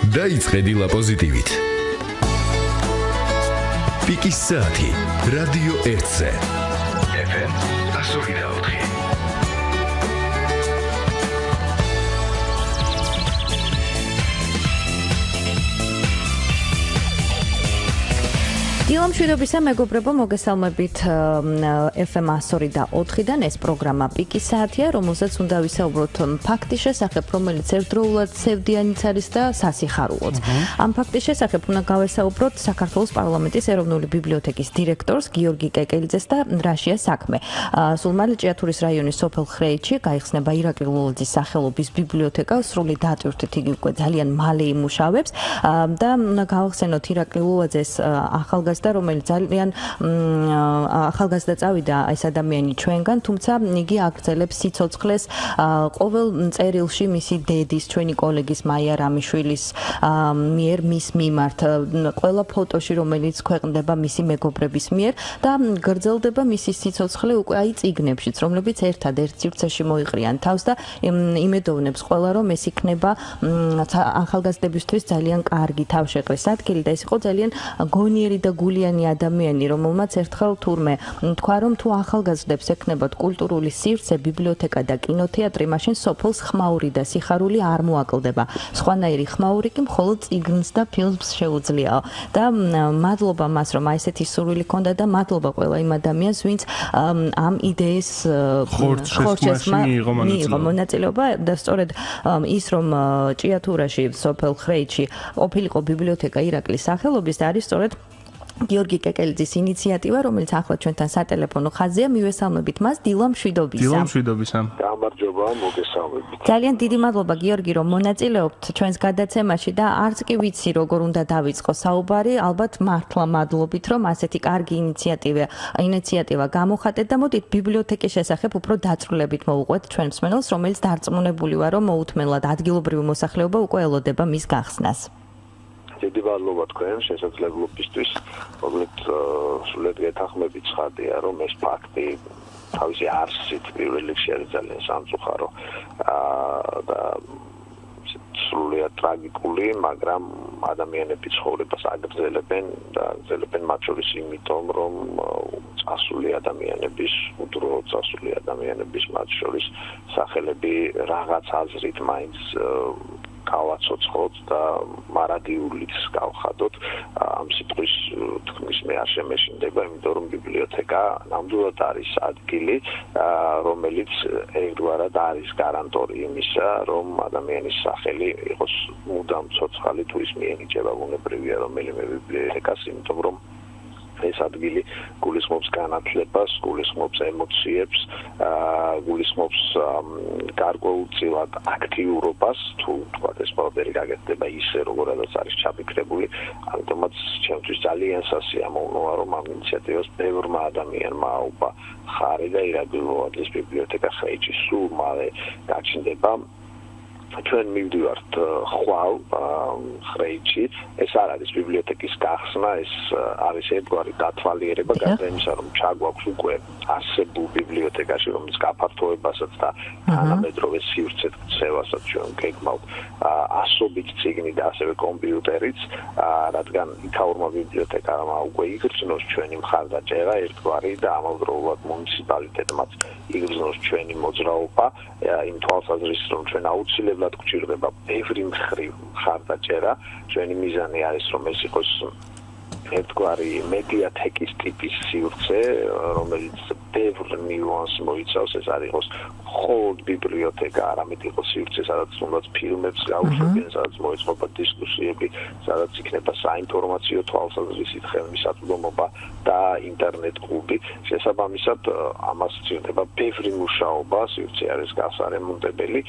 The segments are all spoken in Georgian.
დაიწყე დილა პოზიტივით. პიკის საათი რადიო 1-ზე. FM 102.4. დილამ შვიდობისა მეგობრებო, მოგესალმებით FM 102.4-დან. ეს პროგრამა პიკის საათია, რომელზეც უნდა ვისაუბროთ ფაქტის შესახებ, რომელიც ერთდროულად სევდიანიც არის და სასიხარულოც. ამ ფაქტის შესახებ უნდა გავესაუბროთ საქართველოს პარლამენტის ეროვნული ბიბლიოთეკის დირექტორს გიორგი კეკელიძეს და რაშია საქმე. სულ მალე ჭიათურის რაიონის სოფელ ხრეიჩი გაიხსნება ირაკლი ლოლაძის სახელობის ბიბლიოთეკა, სრული დატვირთვით იგი უკვე ძალიან მალე იმუშავებს და უნდა გავახსენოთ ირაკლი ლოლაძეს ახალგაზრდა რომელიც ძალიან ახალგაზრდა წავიდა ეს ადამიანი ჩვენგან, თუმცა იგი აგრძელებს სიცოცხლეს ყოველ წერილში მისი დედის, ჩვენი კოლეგის მაია რამიშვილის მიერ მის მიმართ, ყველა ფოტოში, რომელიც ქვეყნდება მისი მეგობრების მიერ და გრძელდება მისი სიცოცხლე უკვე აი წიგნებშიც, რომლებიც ერთადერთ სივრცეში მოიყრიან თავს და იმედოვნებს ყველა, რომ ეს იქნება ახალგაზრდებისთვის ძალიან კარგი თავშეყრის ადგილი და ეს იყო ძალიან გონიერი და გულიანი ადამიანი, რომელმაც ერთხელ თურმე თქვა, რომ თუ ახალგაზრდებს ექნებათ კულტურული სივრცე, ბიბლიოთეკა და კინოთეატრი, მაშინ სოფელს ხმაური და სიხარული არ მოაკლდება. სხვანაირი ხმაური კი მხოლოდ წიგნს და ფილმს შეუძლიაო. და მადლობა მას, რომ აი ესეთი სურვილი ჰქონდა და მადლობა ყველა იმ ადამიანს, ვინც ამ იდეის ხორცშესმა მიიღო მონაწილეობა და სწორედ ის, რომ ჭიათურაში, სოფელ ხრეიჩი ყოფილიყო ბიბლიოთეკა ირაკლის სახელობის და არის სწორედ გიორგი კეკელიძის ინიციატივა, რომელიც ახლა ჩვენთან სატელეფონო ხაზია, მივესალმებით მას. დილამ შვიდობისა. დილამ შვიდობისა. გამარჯობა, მოგესალმებით. ძალიან დიდი მადლობა გიორგი, რომ მონაწილეობთ ჩვენს გადაცემაში და არც კი ვიცი როგორ უნდა დავიწყო საუბარი, ალბათ მართლა მადლობით, რომ ასეთი კარგი ინიციატივა გამოხატეთ და მოდით ბიბლიოთეკის შესახებ უფრო დაწვრილებით მოვუყვეთ ჩვენ მსმენელს, რომელიც დარწმუნებული ვარ, რომ მოუთმენლად ადგილობრივი მოსახლეობა უკვე ელოდება მის გახსნას. დიდი მადლობა თქვენ შესაძლებლობისთვის, რომელიც სულად გეთანხმებით ცხადია, რომ ეს ფაქტი თავისი არსით პირველ რიგში არის ძალიან სამწუხარო და სრულიად ტრაგიკული, მაგრამ ადამიანები ცხოვრებას აგრძელებენ მათ შორის იმიტომ, რომ წასული ადამიანების, უდრო წასული ადამიანების მათ შორის სახელები რაღაც აზრით მაინც გავაცოცხლოთ და მარადიულიც გავხადოთ. ამ სიტყვის თქმის მე არ შემეშინდება, იმიტომ რომ ბიბლიოთეკა ნამდვილად არის ადგილი, რომელიც ერთგვარად არის გარანტორი იმისა, რომ ადამიანის სახელი იყოს მუდამ ცოცხალი თუ ის მიენიჭება ბუნებრივია რომელიმე ბიბლიოთეკას, იმიტომ რომ ეს ადგილი გულისხმობს განათლებას, გულისხმობს ემოციებს, გულისხმობს გარკვეულწილად აქტიურობას, თუ თქვა ეს ყველაფერი გაკეთდება ისე, როგორადაც არის ჩაფიქრებული. ამიტომაც ჩემთვის ძალიან სასიამოვნოა, რომ ამ ინიციატივას ბევრმა ადამიანმა აუპა ხარი და ირაკლი ლოლაძის ბიბლიოთეკა ხრეიჩი სულ მალე გაჩნდება. ჩვენ მივდივართ ხვალ ხრეიჩი, ეს არ არის ბიბლიოთეკის გახსნა, ეს არის ერთგვარი დათვალიერება გარდა იმისა, რომ ჩაგვაქვს უკვე არსებულ ბიბლიოთეკაში, რომელიც გაფართოებასაც და თანამედროვე სივრცეთ ქცევასაც ჩვენ გეგმავთ ასობით წიგნი და ასევე კომპიუტერიც, რადგან იქაურმა ბიბლიოთეკარმა უკვე იგრძნოს ჩვენი მხარდაჭერა ერთგვარი და ამავდროულად მუნიციპალიტეტმაც იგრძნოს ჩვენი მოძრაობა, იმ თვალსაზრისით, რომ ჩვენ აუცილებლად გვჭირდება ბევრი მხრივ მხარდაჭერა. ჩვენი მიზანი არის, რომ ეს იყოს ერთგვარი მედიათეკის ტიპის სივრცე, რომელიც ბევრ ნიუანსს მოიცავს, ეს არ იყოს მხოლოდ ბიბლიოთეკა, არამედ იყოს სივრცე, სადაც თუნდაც ფილმებს გაუშვებენ, სადაც მოეწყობა დისკუსიები, სადაც იქნება საინფორმაციო თვალსაზრისით ხელმისაწვდომობა და ინტერნეტ კლუბი. შესაბამისად, ამას სჭირდება ბევრი მუშაობა, სივრცე არის გასარემონტებელი,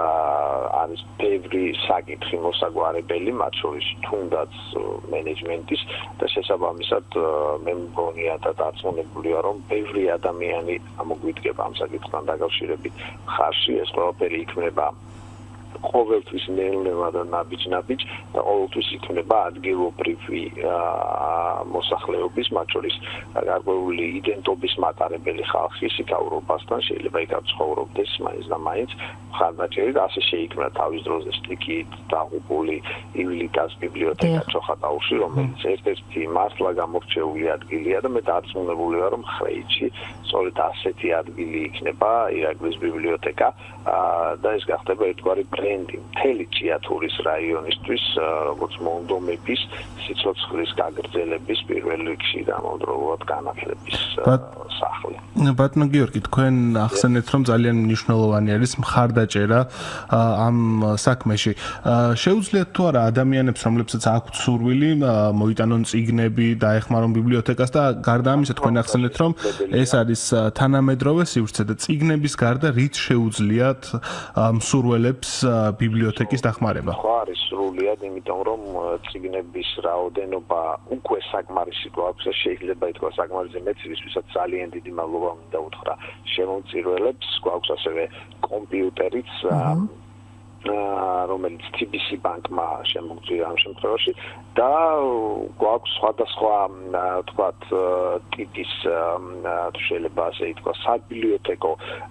არის ბევრი საკითხი მოსაგვარებელი, მათ შორის თუნდაც მენეჯმენტის და შესაბამისად მე მგონია და დარწმუნებულია, რომ ბევრი ადამიანი ამოგვიდგება ამ საკითხთან დაკავშირებით ხარში, ეს ყველაფერი იქნება ყოველთვის ნელ-ნელა და ნაბიჯ-ნაბიჯ და ყოველთვის იქნება ადგილობრივი მოსახლეობის, მათ შორის გარკვეული იდენტობის მატარებელი ხალხი სიკაურობასთან შეიძლება იქ ცხოვრობდეს მაინც და მაინც მხარდაჭერით ასე შეიქმნა თავის დროზე სტიქით დაღუპული ივილიტას ბიბლიოთეკა ჩოხატაურში, რომელიც ერთ-ერთი მართლა გამორჩეული ადგილია და მე დარწმუნებული ვარ, რომ ხრეიჩი სწორედ ასეთი ადგილი იქნება ირაკლის ბიბლიოთეკა და ეს გახდება ერთგვარი ბრენდი მთელი ჭიათურის რაიონისთვის, როგორც მონდომების სიცოცხლის გაგრძელების პირველ რიგში და ამავდროულად განათლების სახლი. ბატონო გიორგი, თქვენ ახსენეთ, რომ ძალიან მნიშვნელოვანი არის მხარდაჭერა ამ საქმეში. შეუძლიათ თუ არა ადამიანებს, რომლებსაც აქვთ სურვილი, მოიტანონ წიგნები, დაეხმარონ ბიბლიოთეკას და გარდა ამისა თქვენ ახსენეთ, რომ ეს არის თანამედროვე სივრცე და წიგნების გარდა რით შეუძლიათ მსურველებს ბიბლიოთეკის დახმარება? ხო არის სრულიად, იმიტომ რომ წიგნების რაოდენობა უკვე საკმარისი გვაქვს და შეიძლება ითქვა საკმარისი მეც ვისაც ძალიან დიდი მადლობა მინდა უთხრა შემომწირველებს, გვაქვს ასევე კომპიუტერიც რომელიც TBC ბანკმა შემოგწირა ამ შემთხვევაში და გვაქვს სხვადასხვა თქვათ ტიპის შეიძლება ასე ითქვას საბიბლიოთეკო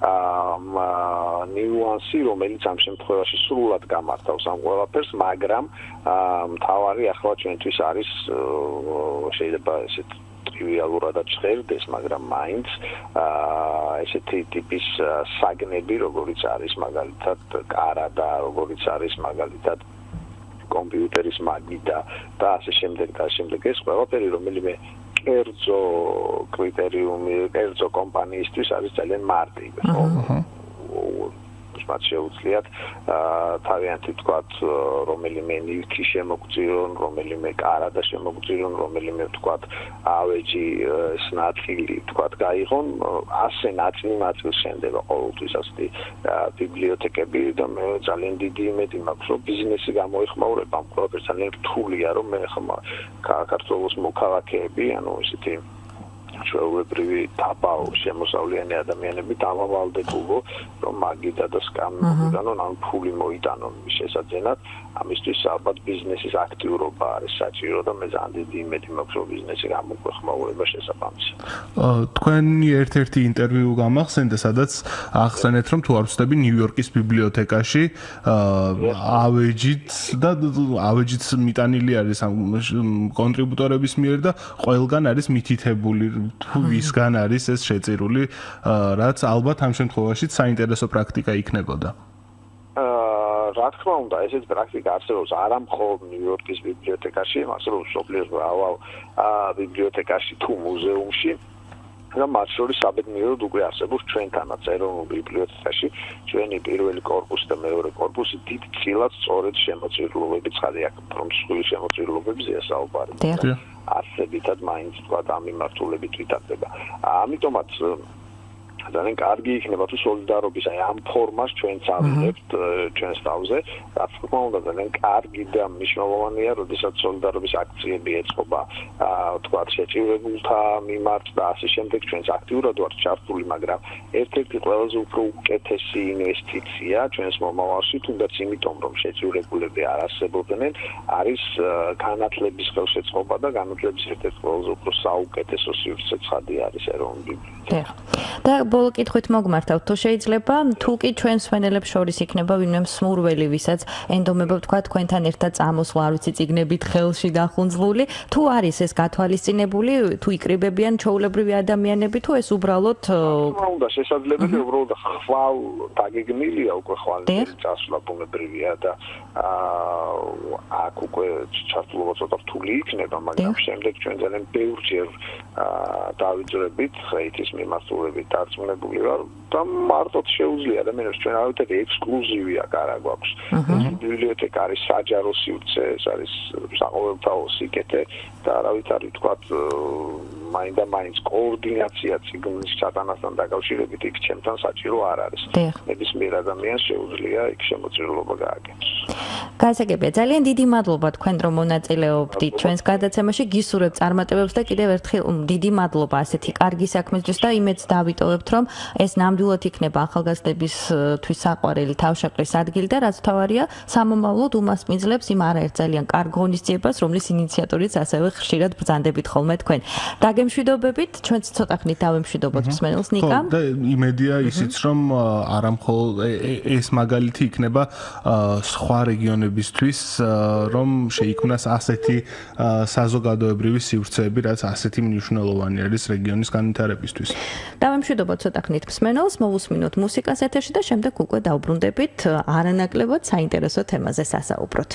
ნიუანსი რომელიც ამ შემთხვევაში სრულად გამართავს ამ ყველაფერს, მაგრამ მთავარი ახლა ჩვენთვის არის შეიძლება ესეთ ტრივიალურადაც ხედდეს, მაგრამ მაინც ესეთი ტიპის საგნები, როგორიც არის მაგალითად კარადა, როგორიც არის მაგალითად კომპიუტერის მაგიდა და ასე შემდეგ და შემდეგ ეს ყველაფერი რომელიმე კერძო კრიტერიუმი, კერძო კომპანიისთვის არის ძალიან მარტივი, ხო? მათ შეუძლიათ თავიანთი თქვათ რომელიმე ნივთი შემოგწირონ, რომელიმე კარადა შემოგწირონ, რომელიმე თქვათ ავეჯი ნაწილი თქვათ გაიღონ, ასე ნაწილს შენდება ყოველთვის ასეთი ბიბლიოთეკები და მე ძალიან დიდი იმედი მაქვს, რომ ბიზნესი გამოიხმაურება ამ ყველაფერს ძალიან რთულია, რომ მე ხმა საქართველოს მოქალაქეები, ანუ ისეთი ჩვეულებრივი დაბალ შემოსავლიანი ადამიანები დამავალდებულო, რომ მაგიდა და სკამიდან ან ფული მოიტანონ შესაძენად, ამისთვის ალბათ ბიზნესის აქტიურობა არის საჭირო და მე ძალიან დიდი იმედი მაქვს, რომ ბიზნესი გამოგვეხმაურება შესაბამისად. თქვენი ერთ-ერთი ინტერვიუ გამახსენდა, სადაც ახსენეთ, რომ თუ არ ვცდები ნიუ-იორკის ბიბლიოთეკაში ავეჯიც მიტანილი არის ამ კონტრიბუტორების მიერ და ყველგან არის მითითებული თუ ვისგან არის ეს შეწირული, რაც ალბათ ამ შემთხვევაში საინტერესო პრაქტიკა იქნებოდა. რა თქმა უნდა, ესეც პრაქტიკა არსებობს არა მხოლოდ ნიუ-იორკის ბიბლიოთეკაში, არსებობს მსოფლიოს მრავალ ბიბლიოთეკაში თუ მუზეუმში. და მათ შორის საბედნიეროდ უკვე არსებობს ჩვენთანაც ეროვნულ ბიბლიოთეკაში ჩვენი პირველი კორპუსი და მეორე კორპუსი დიდწილად სწორედ შემოწირულობები ცხადია, რომ მსხვილი შემოწირულობებზეა საუბარი. არსებითად მაინც თქვა ამ მიმართულებით ვითარდება. ამიტომაც ძალიან კარგი იქნება თუ სოლიდარობის აი ამ ფორმას ჩვენც ავიღებთ ჩვენს თავზე, რაც თქმა უნდა ძალიან კარგი და მნიშვნელოვანია, როდესაც სოლიდარობის აქციები ეწყობა თქვა შეჭირებულთა მიმართ და ასე შემდეგ ჩვენც აქტიურად ვართ ჩართული, მაგრამ ერთ-ერთი ყველაზე უფრო უკეთესი ინვესტიცია ჩვენს მომავალში, თუნდაც იმიტომ რომ შეჭირებულები არ არსებობდნენ, არის განათლების ხელშეწყობა და განათლების ერთ-ერთი ყველაზე უფრო საუკეთესო სივრცე ცხადი არის ეროვნული ბიბლიოთეკა. და ბოლო კითხვით მოგმართავთ, თუ შეიძლება, თუ კი ჩვენ მსვენელებს შორის იქნება ვინმე მსურველი, ვისაც ენდომება თქვა თქვენთან ერთად წამოსვლა, არ ვიცი, წიგნებით ხელში დახუნძლული, თუ არის ეს გათვალისწინებული, თუ იკრიბებიან ჩვეულებრივი ადამიანები, თუ ეს უბრალოდ თქმა უნდა შესაძლებელია უბრალოდ ხვალ დაგეგმილია უკვე ხვალის წასვლა ბუნებრივია და აქ უკვე ჩართულობა ცოტა რთული იქნება, მაგრამ შემდეგ ჩვენ ძალიან ბევრჯერ დავიძრებით ხრეითის მიმართულებით დარწმუნებული ვარ და მარტოდ შეუძლია ადამიანებს ჩვენ არავითარი ექსკლუზივი არ გვაქვს. ეს ბიბლიოთეკა არის საჯარო სივრცე, ეს არის საყოველთაო სიკეთე და არავითარი თქვათ მაინდა-მაინც კოორდინაცია ციგნის ჩატანასთან დაკავშირებით იქ ჩემთან საჭირო არ არის. ნებისმიერ ადამიანს შეუძლია იქ შემოწირულობა გააკეთოს. გასაგებია, ძალიან დიდი მადლობა თქვენ რომ მონაწილეობდით ჩვენს გადაცემაში, გისურვებთ წარმატებებს და კიდევ ერთხელ დიდი მადლობა ასეთი კარგი საქმისთვის და იმედს დავიტოვებთ რომ ეს ნამდვილად იქნება ახალგაზრდებისთვის საყვარელი თავშეყრის ადგილი და რაც თავარია სამომავლოდ უმასპინძლებს იმ არაერთ ძალიან კარგ ღონისძიებას, რომლის ინიციატორიც ასევე ხშირად ბრძანდებით ხოლმე თქვენ. დაგემშვიდობებით, ჩვენც ცოტა ხნით დავემშვიდობოთ მსმენელს ნიკა. და იმედია ისიც რომ არა მხოლოდ ეს მაგალითი იქნება სხვა რეგიონებისთვის, რომ შეიქმნას ასეთი საზოგადოებრივი სივრცეები, რაც ასეთი მნიშვნელოვანი არის რეგიონის განვითარებისთვის. დავემშვიდობოთ ცოტა ხნით მსმენელს, მოვუსმინოთ მუსიკას ეთერში და შემდეგ უკვე დავბრუნდებით არანაკლებად საინტერესო თემაზე სასაუბროთ.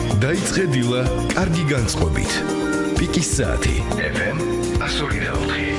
დაიწყე დილა კარგი განწყობით. პიკის საათი FM 104.